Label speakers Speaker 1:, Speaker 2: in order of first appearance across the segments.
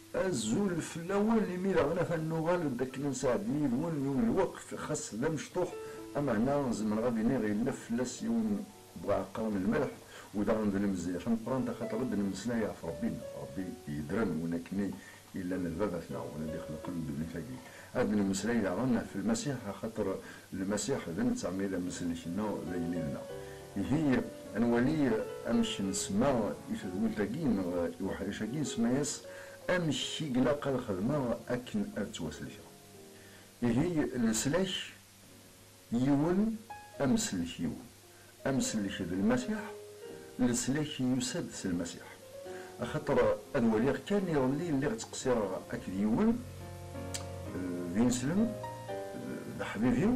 Speaker 1: الزول في الاول اللي ميلا غنا فالنوغال داك نساعد يدون يوم الوقت خاص لا مشطوح اما هنا زعما غادي غير لف لاس يوم بواقع من الملح ودا غندير مزيان فنقرا دا خاطر بد نمسنا يعرف ربي يدرن ونكني الا ان الباباتنا وانا اللي خلق الدنيا فاقي هاد المسلا الى غنى في المسيح خاطر المسيح ذن تعمي لا مسلكنا ليلنا هي انولي امشي نسمع يفذول تاكين وحريشاكين سمايس امشي قلاقا الخدمه اكن اتوسلك هي السلاش يون امسلك يون امسلك المسيح السلاك يسدس المسيح خاطر الولي كان يولي اللي غتقصير اكد يون ذي نسلم حبيبي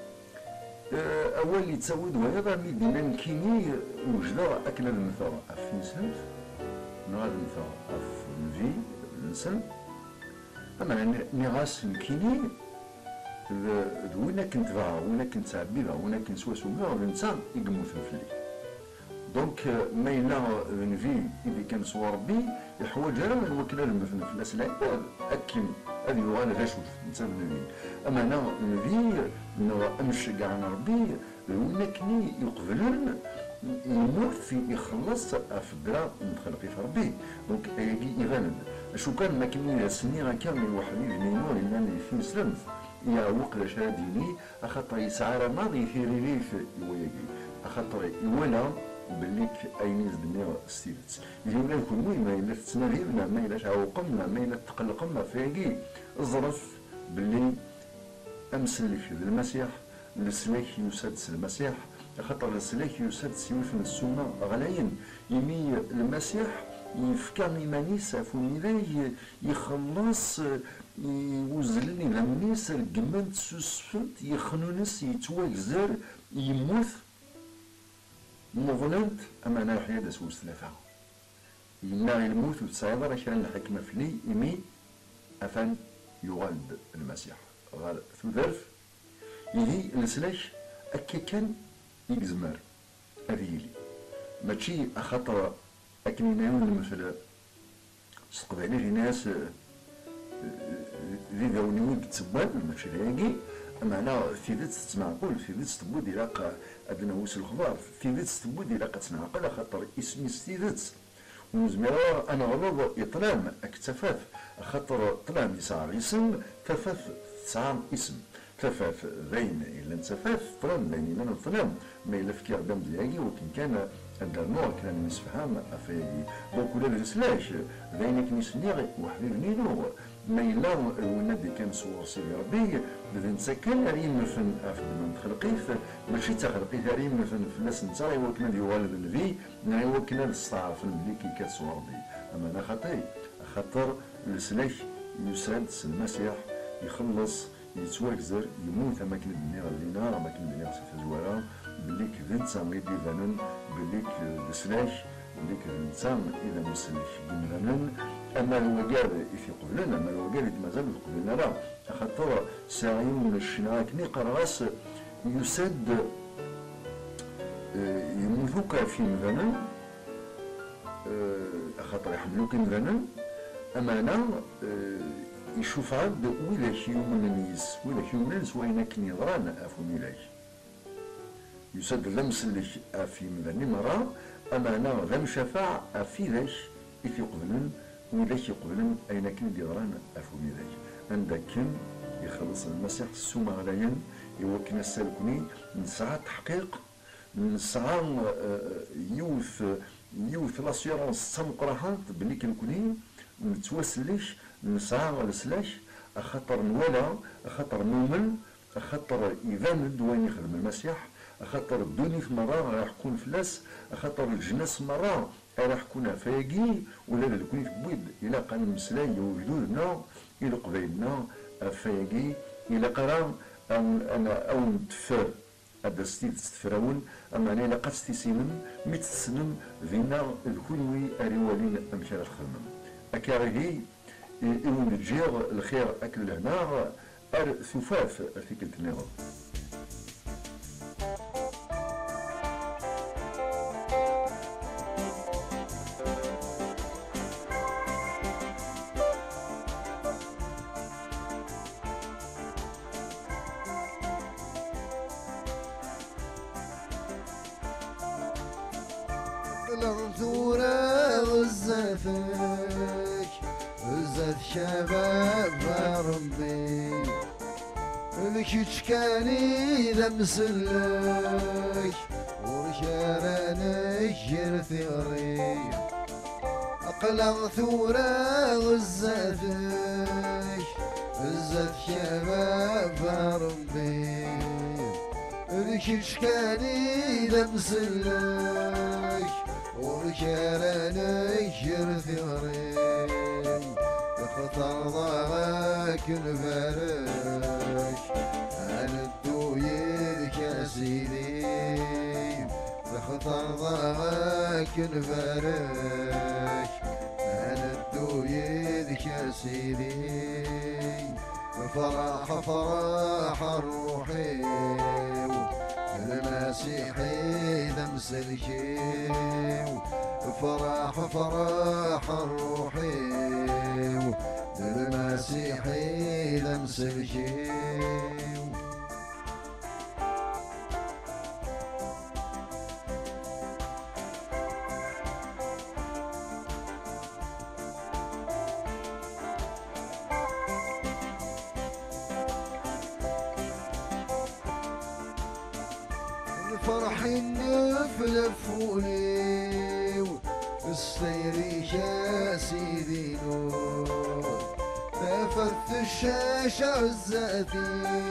Speaker 1: اول اللي تسود وهذا مي ديما نكيني وجدا اكل المثار في نسلم نغاد المثار في الفي نسلم اما نغاس نكيني وين كنت باغا وين كنت عبيبه وين كنت سواسوما ولا نتا يقموت فلي دونك ما إلا نفي إذا كان سوا ربي يحوج على من وكلا المثل في الأسئلة أكن هذه يغال غاشوف نتا نبي أما أنا نبي أمشي كاع عن ربي ولكني يقبلون يموت في يخلص في الدرا نتخلقي في ربي دونك يغاند شو كان ما كاين سنين كامل واحد ينور إلا في مسلم يا وقت شاديني أخطر يسعى ماضي في ريف يوياكي أخطر يولا بليك اين زدني ستيلت اليوم نكون ما الا تسنالينا ما الا تعوقمنا ما الا تقلقنا فيكي الظرف باللي امسلك المسيح السلاك يسدس المسيح خاطر السلاك يسدس يوفن السنه غلاين يمي المسيح يفكرني مانيس فوني يخلص يوزلني لمنيس الجمانت سوسفت يخنونس يتواكزر يموت مظلمت أما أنا الحياة دا سوس ثلاثة يمنع الموت وتسعيد راه كان الحكمة فلي إمي أفن يغلد المسيح غال ثوذرف يدي السلاش أكي كان يكزمر أذيلي ماشي أخطر أكني نايون مثلا استقبالي في ناس ذي ذاونيون كتسبان ماشي لاقي معنا في ذات تمعقول في ذات تبود الى ادنا وس الخبار في ذات تبود الى تنعقل خاطر اسمي ستيذات ومزمرا انا غلط يطلام اكتفاف خاطر طلام يسعى اسم تفاف تسعى اسم تفاف ذين الا تفاف طلام ذين الا طلام ما الا فكر دم ديالي وكن كان النوع كان نسفهم افاقي دونك ولا السلاش ذينك نسنيغ وحبيبني نور ما إلا ونادي كان صور سيدي ربي إذا نسكن ريم فن من خلقيف ماشي تخلقيف ريم فن فلاس نتا يوكنا دي والد النبي يوكنا الصعف اللي كي كتصور ربي أما أنا خاطر السلاك يسادس المسيح يخلص يتواكزر يموت أماكن الدنيا غلينا أماكن الدنيا غسيف زوارا بليك ذنتا ميدي ذنن بليك السلاك بليك ذنتا إذا مسلك جملانا أما الوجال في قبلنا أما الوجال مازال قبلنا راه خاطر ساعيون الشناك نقراص يسد يموتوك في مذنن خاطر يحملوك مذنن أما أنا يشوف عبد ولا يوم النيس ولا يوم الناس وين كني ضران أفوني لك يسد لمس اللي في مذنن مرة أما أنا ذم شفاع في ذاك في قبلن وذاك يقبلن أين كن ديران أفوني ذاك عندك كن يخلص المسيح السوما غلاين يوكنا السالكني نسعى تحقيق نسعى يوث لاسيورونس تمقرحات بلي كنكوني نتوسلش نسعى لسلاش خاطر نولا خاطر نومن خاطر إذا ندواني يخدم المسيح خاطر الدنيا في مرة راح يكون فلاس خاطر الجناس مرة راح يكون فاقي ولا لكون في بويد إلا قال المسلاي وجدودنا إلى قبيلنا فاقي إلى قرا أو نتفر هذا ستيل تستفراون أما أنا إلا قد ستيسينم متسنم فينا الكلوي أريوالين أمشار الخدمة أكارهي إون الجير الخير أكل هنا ثفاف في كل تناغم
Speaker 2: الغثورة غزتك غزت شباب ربي الكشكاني لمسلك ورشارانك جرثيري أقلع ثورة غزتك غزت شباب ربي الكشكاني لمسلك ورشارانك جرثيري خطر ضاغك نفرش على الدوير كاسيدي بخطر ضاغك نفرش على الدوير كاسيدي فرح فرح الروحي المسيحي دمسلكي فرح فرح الروحي المسيحي دمسلكي فرح نفلفوني السيري سيدي نور تفت الشاشة عزاتي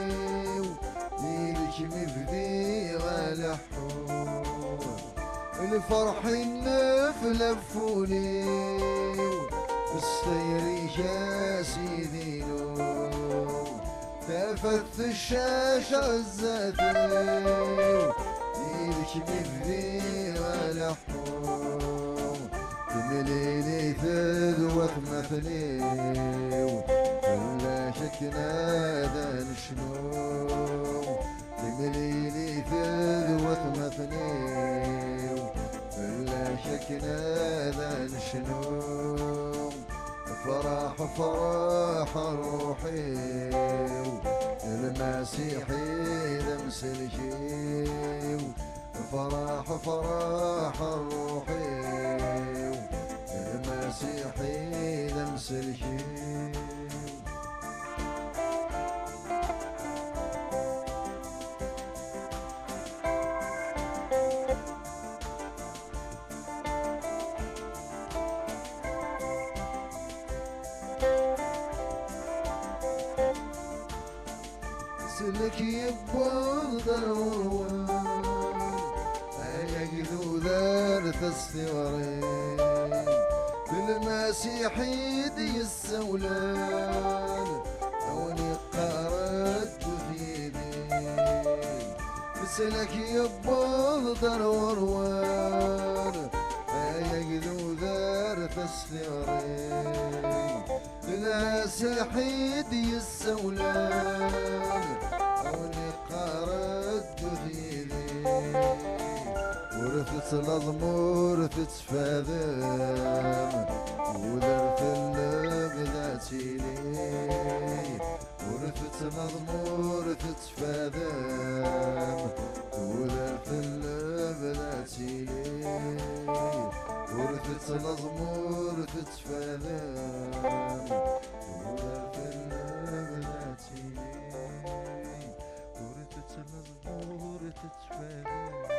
Speaker 2: ليلك مفدي غلحون الفرح نفلفوني السيري سيدي نور تفت الشاشة عزاتي مفدي ولحوم تمليلي ثلوة مثلي ولا شكنا ذا شنو تمليلي ثلوة مثلي ولا شكنا ذا شنو فرح فرح روحي المسيحي لمسلكي فرح فرح الروحي المسيحي لمسلكي سلك يبوض الوروان يقذو ذارث السوارين بالمسيحي دي السولان أوني قارد في دين سلك يبوض الوروان يقذو ذارث السوارين بالمسيحي دي السولان أوني قارد في دين ورثت الأضمور تتفاذم ودرت اللب ذاتي لي ورثت الأضمور تتفاذم ودرت اللب ذاتي لي ورثت الأضمور تتفاذم ودرت اللب ذاتي لي ورثت الأضمور تتفاذم